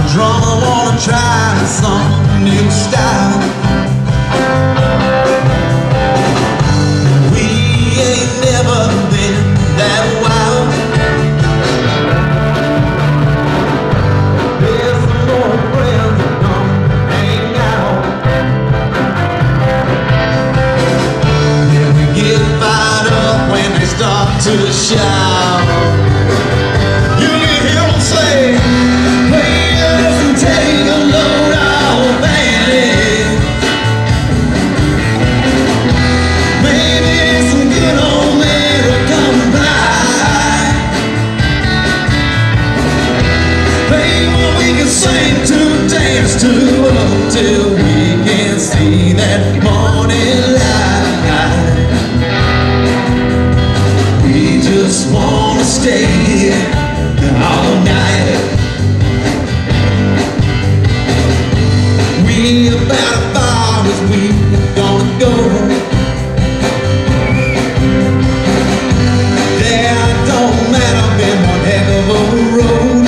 drummer wanna try some new style. We ain't never been that wild. There's some more friends that come hang out. Yeah, we get fired up when they start to shout. You can hear them say, sing to, dance to, till we can see that morning light. We just wanna stay here all night. We about as far as we gonna go. Yeah, it don't matter, been one heck of a road.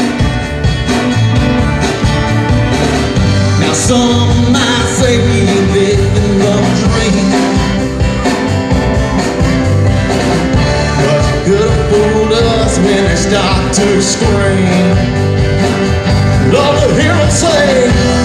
Some might say we living the dream, but you could have fooled us when they start to scream. Love to hear them say,